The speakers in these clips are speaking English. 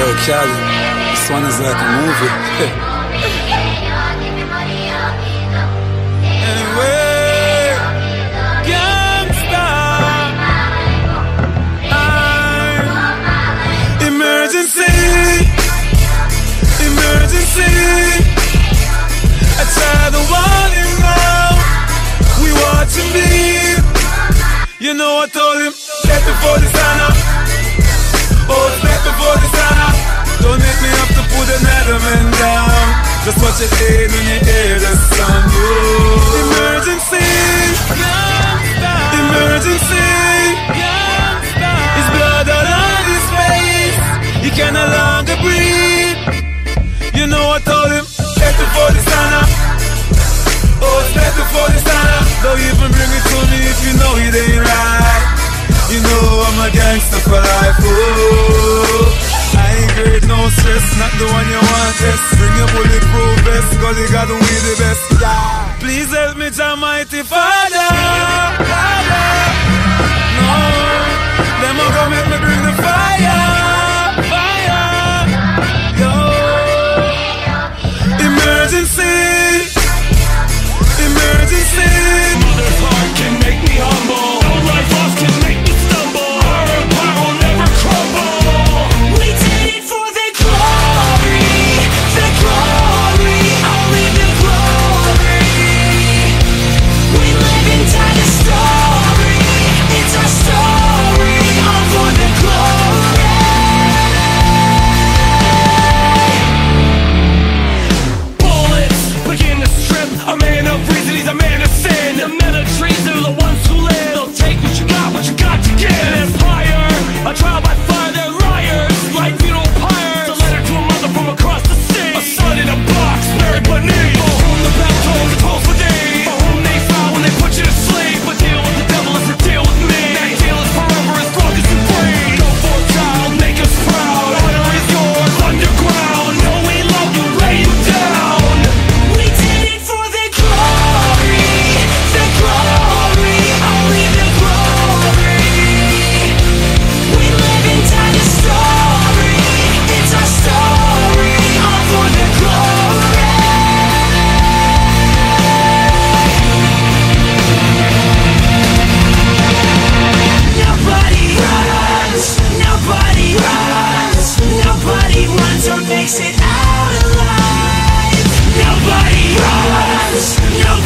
Cali, this one is like a movie. Anyway, gangsta, emergency, emergency. I tried to warn him now, we watching bleed. You know I told him, get before the sun up. Oh, step before the sun up. Don't make me have to put another man down. Just watch it in when you hear the song. Oh. Emergency, gangsta. Emergency, gangsta. His blood all on his face, he can no longer breathe. You know I told him, step before the sun up. Oh, step before the sun up. Don't even bring it to me if you know it ain't right. You know I'm a gangster for life, oh. I ain't great, no stress, not the one you want, yes. Bring your bulletproof vest, cause you got to be the best, yeah. Please help me, Almighty Father, Father. No, them are gonna make me bring the fire, fire. Yo, emergency, emergency. Mother's heart can make me humble. No life lost can make me stumble. Our power will never crumble. We did it for the glory, only the glory. We live and die the story, it's our story, all for the glory. Bullets begin to strip a man of reason, he's a man of sin. The men of treason are the ones who live. They'll take what you got to give. An empire, a trial by fire, they're liars. Like funeral pyres. A letter to a mother from across the sea. A son in a box, buried beneath. For whom the bell tolls, it tolls for thee. For whom they file when they put you to sleep. A deal with the devil is a deal with me. That deal is forever as long as you're free. Go for a child, make us proud. Honor is yours, underground. No, we love you, lay you down. We did it for the glory, only the glory. We live and die the story, it's our story, all for the glory. Nobody runs or makes it out alive. Nobody runs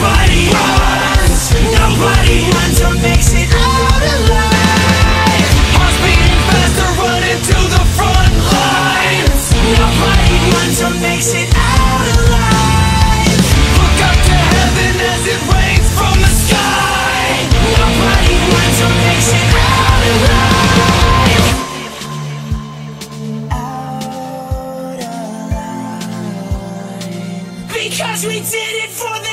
or makes it out alive. Hearts beating faster, running to the front lines. Nobody runs or makes it out alive. Look up to heaven as it rains from the sky. Nobody runs or makes it out alive. Because we did it for the